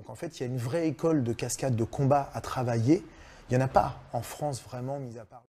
Donc en fait, il y a une vraie école de cascade de combat à travailler. Il n'y en a pas en France vraiment, mis à part.